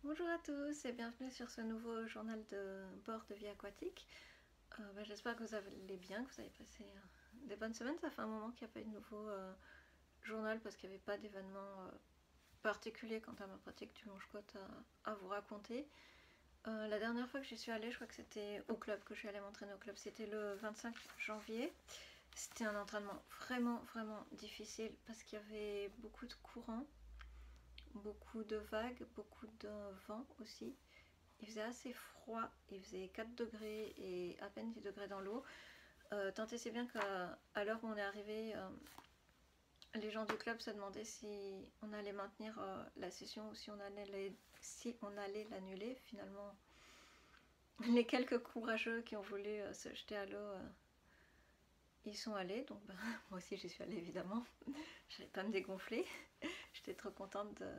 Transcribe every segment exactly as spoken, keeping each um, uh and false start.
Bonjour à tous et bienvenue sur ce nouveau journal de bord de vie aquatique. Euh, bah, J'espère que vous allez bien, que vous avez passé euh, des bonnes semaines. Ça fait un moment qu'il n'y a pas eu de nouveau euh, journal parce qu'il n'y avait pas d'événement euh, particulier quant à ma pratique du longe-côte à, à vous raconter. Euh, la dernière fois que j'y suis allée, je crois que c'était au club, que je suis allée m'entraîner au club, c'était le vingt-cinq janvier. C'était un entraînement vraiment vraiment difficile parce qu'il y avait beaucoup de courants, beaucoup de vagues, beaucoup de vent aussi. Il faisait assez froid, il faisait quatre degrés et à peine dix degrés dans l'eau. Euh, tant et si bien qu'à à l'heure où on est arrivé, euh, les gens du club se demandaient si on allait maintenir euh, la session ou si on allait, si on allait l'annuler. Finalement, les quelques courageux qui ont voulu euh, se jeter à l'eau, euh, ils sont allés. Donc ben, moi aussi j'y suis allée évidemment. Je n'allais pas me dégonfler. J'étais trop contente de,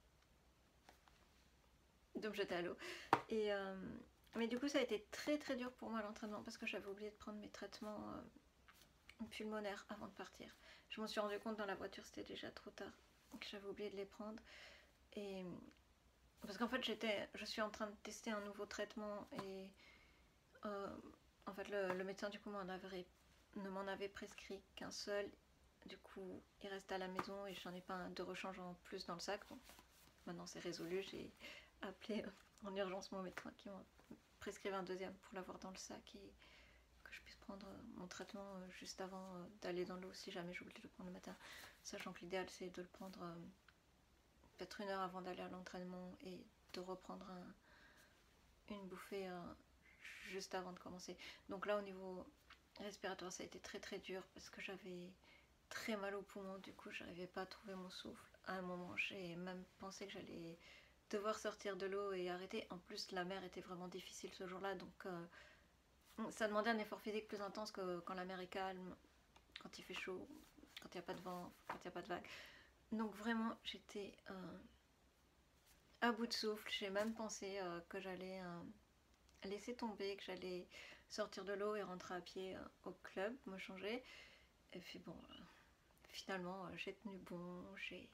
de me jeter à l'eau. Et... Euh, Mais du coup ça a été très très dur pour moi l'entraînement parce que j'avais oublié de prendre mes traitements euh, pulmonaires avant de partir. Je m'en suis rendu compte dans la voiture, c'était déjà trop tard, donc j'avais oublié de les prendre. Et parce qu'en fait j'étais, je suis en train de tester un nouveau traitement et euh, en fait le, le médecin du coup m'en avait, ne m'en avait prescrit qu'un seul. Du coup il reste à la maison et j'en ai pas un de rechange en plus dans le sac. Donc maintenant c'est résolu, j'ai appelé en urgence mon médecin qui m'a prescrire un deuxième pour l'avoir dans le sac et que je puisse prendre mon traitement juste avant d'aller dans l'eau si jamais j'oublie de le prendre le matin, sachant que l'idéal c'est de le prendre euh, peut-être une heure avant d'aller à l'entraînement et de reprendre un, une bouffée euh, juste avant de commencer. Donc là au niveau respiratoire ça a été très très dur parce que j'avais très mal au poumon, du coup j'arrivais pas à trouver mon souffle. À un moment j'ai même pensé que j'allais devoir sortir de l'eau et arrêter. En plus la mer était vraiment difficile ce jour-là, donc euh, ça demandait un effort physique plus intense que quand la mer est calme, quand il fait chaud, quand il n'y a pas de vent, quand il n'y a pas de vagues. Donc vraiment j'étais euh, à bout de souffle. J'ai même pensé euh, que j'allais euh, laisser tomber, que j'allais sortir de l'eau et rentrer à pied euh, au club, me changer. Et puis bon, euh, finalement euh, j'ai tenu bon, j'ai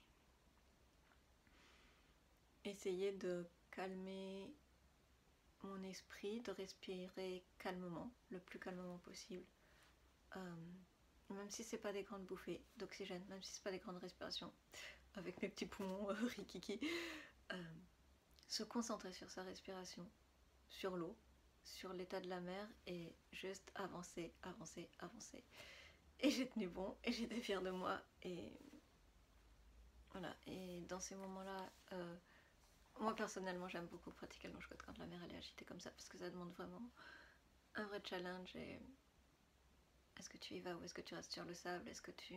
essayé de calmer mon esprit, de respirer calmement, le plus calmement possible. Euh, même si c'est pas des grandes bouffées d'oxygène, même si c'est pas des grandes respirations, avec mes petits poumons euh, rikiki, euh, se concentrer sur sa respiration, sur l'eau, sur l'état de la mer et juste avancer, avancer, avancer. Et j'ai tenu bon et j'étais fière de moi et voilà. Et dans ces moments-là, euh, moi personnellement j'aime beaucoup pratiquer le longe-côte quand la mer elle est agitée comme ça parce que ça demande vraiment un vrai challenge. Et est-ce que tu y vas ou est-ce que tu restes sur le sable? Est-ce que tu...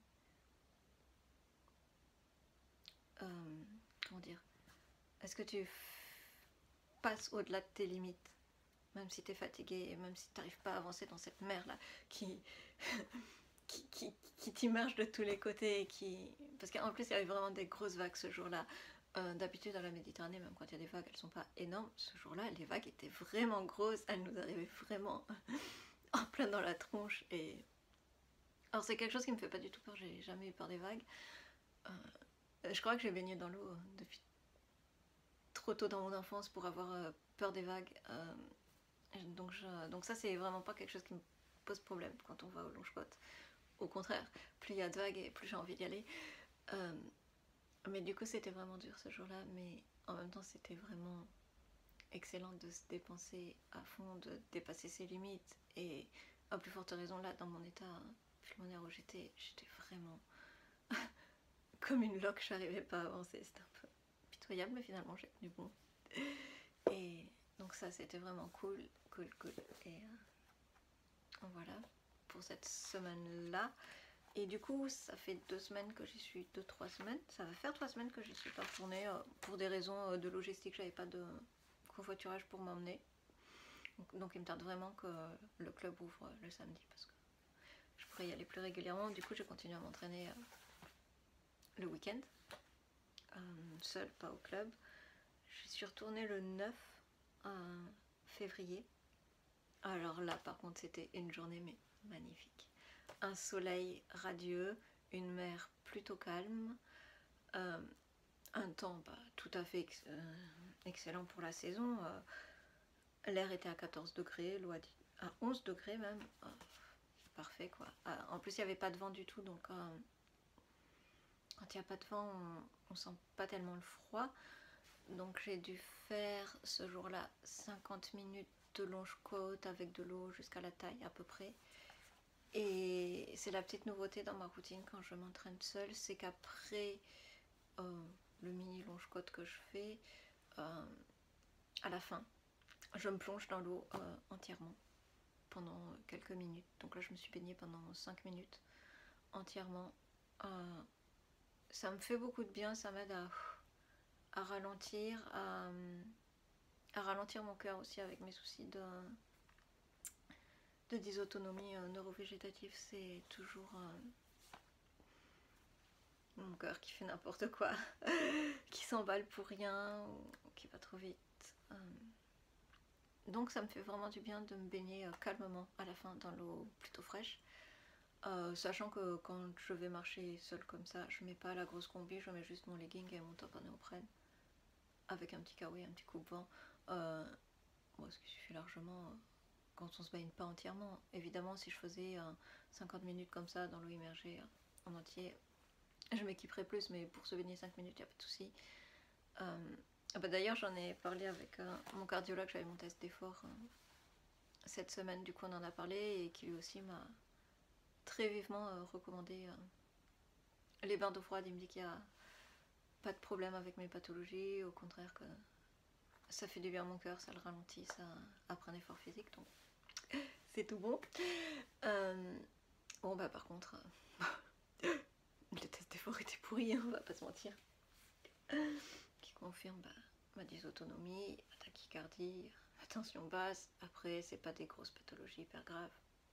Euh, comment dire? Est-ce que tu passes au-delà de tes limites? Même si tu es fatigué et même si tu n'arrives pas à avancer dans cette mer-là qui, qui, qui, qui t'immerge de tous les côtés. Et qui... Parce qu'en plus, il y avait vraiment des grosses vagues ce jour-là. Euh, D'habitude, dans la Méditerranée, même quand il y a des vagues, elles sont pas énormes. Ce jour-là, les vagues étaient vraiment grosses. Elles nous arrivaient vraiment en plein dans la tronche. Et... Alors, c'est quelque chose qui me fait pas du tout peur. J'ai jamais eu peur des vagues. Euh, je crois que j'ai baigné dans l'eau depuis trop tôt dans mon enfance pour avoir euh, peur des vagues. Euh, donc, je, donc ça c'est vraiment pas quelque chose qui me pose problème quand on va au longe-côte. Au contraire, plus il y a de vagues et plus j'ai envie d'y aller. Euh, mais du coup c'était vraiment dur ce jour-là, mais en même temps c'était vraiment excellent de se dépenser à fond, de dépasser ses limites. Et à plus forte raison là, dans mon état pulmonaire où j'étais, j'étais vraiment comme une loque, je n'arrivais pas à avancer, c'était un peu pitoyable, mais finalement j'ai tenu bon. Et donc ça c'était vraiment cool, cool, cool. Et euh, voilà pour cette semaine-là. Et du coup ça fait deux semaines que j'y suis, deux, trois semaines. Ça va faire trois semaines que j'y suis pas retournée euh, pour des raisons euh, de logistique. J'avais pas de covoiturage pour m'emmener. Donc, donc il me tarde vraiment que le club ouvre le samedi parce que je pourrais y aller plus régulièrement. Du coup j'ai continué à m'entraîner euh, le week-end. Euh, seule, pas au club. Je suis retournée le neuf euh, février. Alors là par contre c'était une journée mais magnifique. Un soleil radieux, une mer plutôt calme, euh, un temps bah, tout à fait ex euh, excellent pour la saison. Euh, L'air était à quatorze degrés, l'eau à onze degrés même. Euh, parfait quoi. Euh, en plus il n'y avait pas de vent du tout, donc euh, quand il n'y a pas de vent, on, on sent pas tellement le froid. Donc j'ai dû faire ce jour-là cinquante minutes de longe-côte avec de l'eau jusqu'à la taille à peu près. Et c'est la petite nouveauté dans ma routine quand je m'entraîne seule, c'est qu'après euh, le mini longe-côte que je fais, euh, à la fin, je me plonge dans l'eau euh, entièrement pendant quelques minutes. Donc là je me suis baignée pendant cinq minutes entièrement. Euh, ça me fait beaucoup de bien, ça m'aide à, à ralentir, à, à ralentir mon cœur aussi avec mes soucis de, de dysautonomie euh, neurovégétative. C'est toujours euh, mon cœur qui fait n'importe quoi, qui s'emballe pour rien, ou qui va trop vite. Euh, donc ça me fait vraiment du bien de me baigner euh, calmement à la fin dans l'eau plutôt fraîche. Euh, sachant que quand je vais marcher seule comme ça, je mets pas la grosse combi, je mets juste mon legging et mon top en néoprène avec un petit kawaii, un petit coupe-vent. Euh, bon, ce qui suffit largement euh, quand on se baigne pas entièrement. Évidemment, si je faisais euh, cinquante minutes comme ça dans l'eau immergée euh, en entier, je m'équiperais plus, mais pour se baigner cinq minutes, il n'y a pas de souci. Euh, bah D'ailleurs, j'en ai parlé avec euh, mon cardiologue, j'avais mon test d'effort euh, cette semaine, du coup on en a parlé, et qui lui aussi m'a très vivement euh, recommandé euh, les bains d'eau froide. Il me dit qu'il n'y a pas de problème avec mes pathologies, au contraire que ça fait du bien à mon cœur, ça le ralentit, ça après un effort physique, donc c'est tout bon. Euh, bon bah par contre, euh, le test d'effort était pourri, hein, on va pas se mentir. Qui confirme bah, ma dysautonomie, ma tachycardie, ma tension basse. Après, c'est pas des grosses pathologies hyper graves.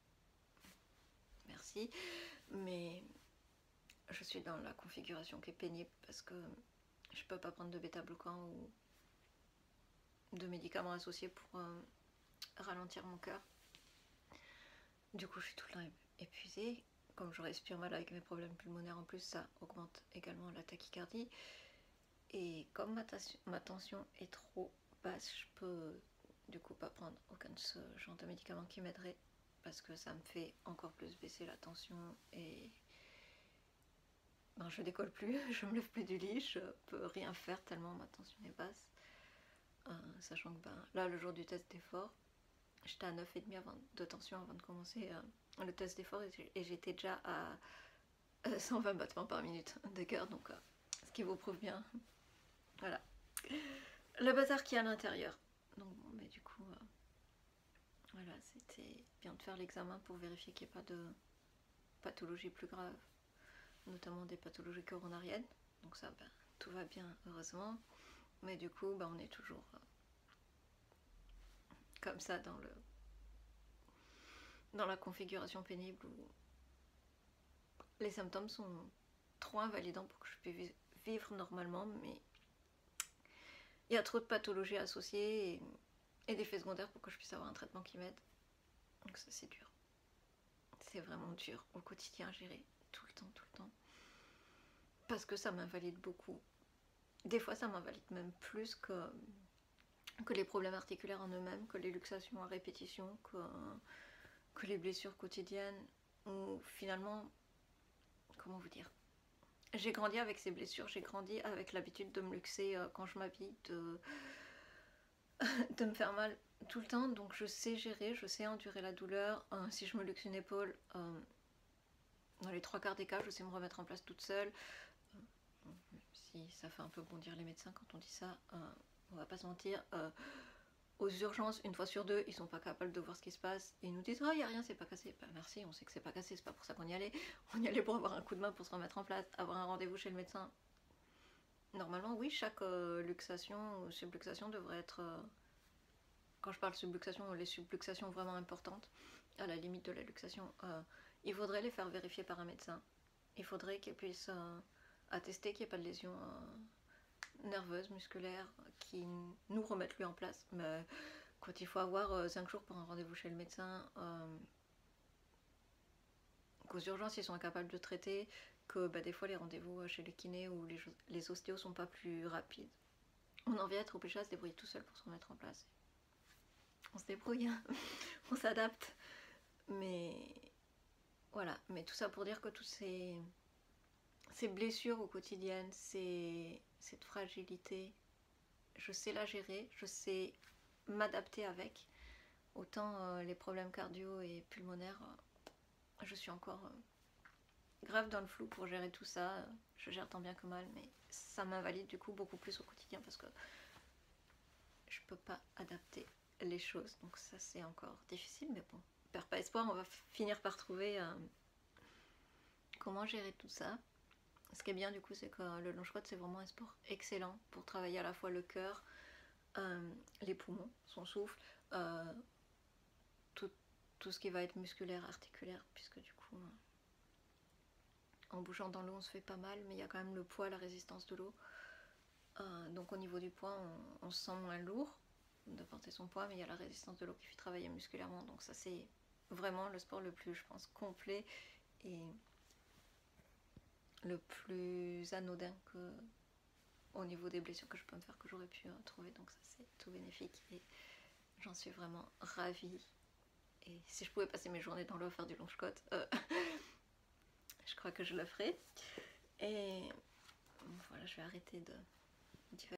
Merci. Mais je suis dans la configuration qui est pénible parce que je peux pas prendre de bêta-bloquant ou de médicaments associés pour euh, ralentir mon cœur. Du coup, je suis tout le temps épuisée. Comme je respire mal avec mes problèmes pulmonaires en plus, ça augmente également la tachycardie. Et comme ma, ma tension est trop basse, je peux du coup pas prendre aucun de ce genre de médicaments qui m'aiderait parce que ça me fait encore plus baisser la tension et ben, je décolle plus, je me lève plus du lit, je peux rien faire tellement ma tension est basse. Euh, sachant que ben, là, le jour du test d'effort, j'étais à neuf virgule cinq de tension avant de commencer euh, le test d'effort et j'étais déjà à euh, cent vingt battements par minute de cœur, donc euh, ce qui vous prouve bien. Voilà. Le bazar qui est à l'intérieur. Donc bon, mais du coup, euh, voilà, c'était bien de faire l'examen pour vérifier qu'il n'y ait pas de pathologie plus grave, notamment des pathologies coronariennes. Donc ça, ben, tout va bien, heureusement. Mais du coup, ben, on est toujours euh, comme ça dans le dans la configuration pénible où les symptômes sont trop invalidants pour que je puisse vivre normalement, mais il y a trop de pathologies associées et, et d'effets secondaires pour que je puisse avoir un traitement qui m'aide. Donc ça, c'est dur. C'est vraiment dur au quotidien à gérer, tout le temps, tout le temps. Parce que ça m'invalide beaucoup. Des fois, ça m'invalide même plus que, que les problèmes articulaires en eux-mêmes, que les luxations à répétition, que, que les blessures quotidiennes. Ou finalement, comment vous dire, j'ai grandi avec ces blessures, j'ai grandi avec l'habitude de me luxer euh, quand je m'habille, de, de me faire mal tout le temps, donc je sais gérer, je sais endurer la douleur. Euh, si je me luxe une épaule, euh, dans les trois quarts des cas, je sais me remettre en place toute seule. Euh, si ça fait un peu bondir les médecins quand on dit ça, euh, on va pas se mentir. Euh, aux urgences, une fois sur deux, ils sont pas capables de voir ce qui se passe. Et ils nous disent « Oh, il n'y a rien, c'est pas cassé. » Bah merci, on sait que c'est pas cassé, c'est pas pour ça qu'on y allait. On y allait pour avoir un coup de main, pour se remettre en place, avoir un rendez-vous chez le médecin. Normalement, oui, chaque euh, luxation ou subluxation devrait être... Euh, quand je parle subluxation, les subluxations vraiment importantes, à la limite de la luxation, euh, il faudrait les faire vérifier par un médecin. Il faudrait qu'ils puissent euh, attester qu'il n'y ait pas de lésion euh, nerveuse, musculaire, qui nous remettent lui en place. Mais quand il faut avoir cinq jours pour un rendez-vous chez le médecin, euh, qu'aux urgences ils sont incapables de traiter, que bah, des fois les rendez-vous chez les kinés ou les, les ostéos sont pas plus rapides. On en vient à être obligé à se débrouiller tout seul pour se remettre en place. On se débrouille, hein. On s'adapte. Mais voilà, mais tout ça pour dire que toutes ces, ces blessures au quotidien, ces, cette fragilité, je sais la gérer, je sais m'adapter avec. Autant euh, les problèmes cardio et pulmonaires, euh, je suis encore euh, grave dans le flou pour gérer tout ça. Je gère tant bien que mal, mais ça m'invalide du coup beaucoup plus au quotidien parce que je peux pas adapter les choses. Donc ça c'est encore difficile, mais bon, perds pas espoir, on va finir par trouver euh, comment gérer tout ça. Ce qui est bien du coup, c'est que le long squat c'est vraiment un sport excellent pour travailler à la fois le cœur, euh, les poumons, son souffle, euh, tout, tout ce qui va être musculaire, articulaire, puisque du coup euh, en bougeant dans l'eau on se fait pas mal, mais il y a quand même le poids, la résistance de l'eau. Euh, donc au niveau du poids on, on se sent moins lourd de porter son poids, mais il y a la résistance de l'eau qui fait travailler musculairement, donc ça c'est vraiment le sport le plus, je pense, complet et le plus anodin que au niveau des blessures que je peux me faire, que j'aurais pu euh, trouver, donc ça c'est tout bénéfique et j'en suis vraiment ravie. Et si je pouvais passer mes journées dans l'eau à faire du long squat, euh, je crois que je le ferais. Et voilà, je vais arrêter de